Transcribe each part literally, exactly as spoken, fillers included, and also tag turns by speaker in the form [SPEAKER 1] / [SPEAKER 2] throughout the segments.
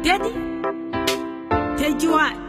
[SPEAKER 1] Daddy, take you out.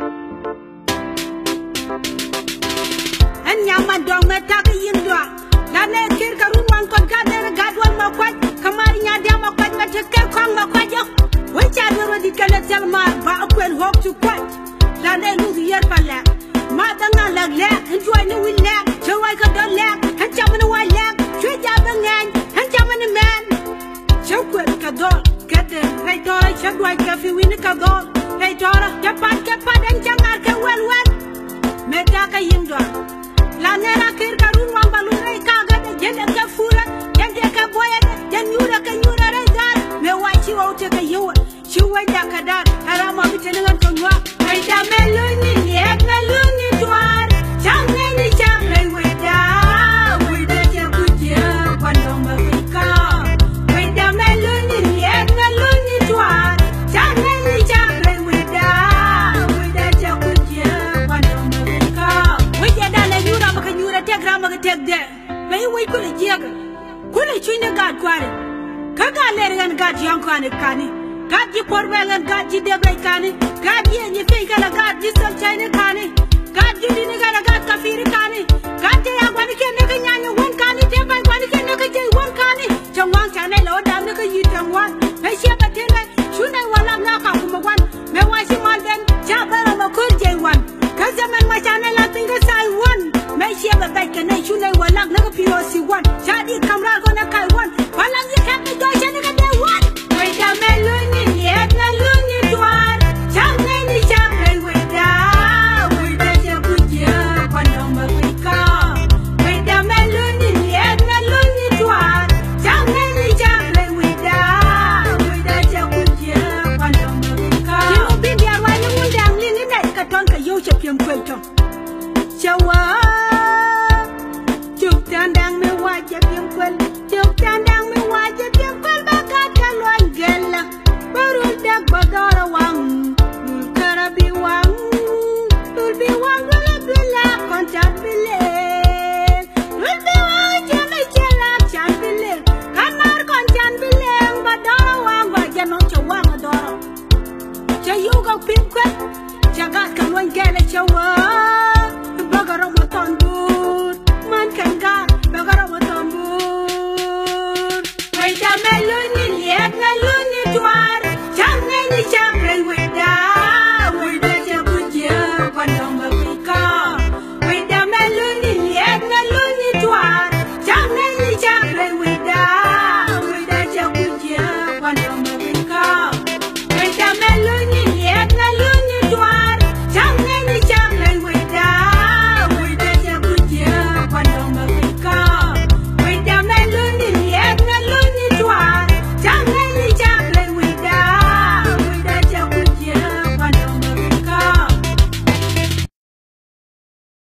[SPEAKER 1] And Yaman don't make in door. Nana Kirkarun one con gather, God one more quite. Kamaria Dama quite, but you can't come more quite. Which I already can tell my back when hope to quite. Nana lose your pala. Mother not like that, and join the will lack. So I could don't lack, and jumping away lack. Treat up a man, and jumping a man. So quick, Cadol, get the right door, check white coffee, win the Cadol. Right door, Japan, Japan, and Janaka well, well. Metaka Yimdor. Lanera Kirkarun one balloon, Kaga, Jenaka Fura, Jenaka Boy, Janura Kanura Razar. Me watch you out take a you. She went back at that, and I'm a bit of a walk. I am Meluni, yet Meluni to her. Champion, champion with that. With the Japuja, one of America. With the Meluni, yet Meluni to her. Champion, champion with that. With the Japuja, one of America. With the Dana, you know, can you take Rama take there? May we could a jagger? Could a china guard quarry? Kaga let and got young Kani. God you pour well and God you debray canny. God you and you think I got this of China canny. God you didn't get a God coffee canny. God you have one can make a yan one canny, take by one can make a day one canny. John one channel or down the you can one. I share a ten, should I want to knock out from one. May watch him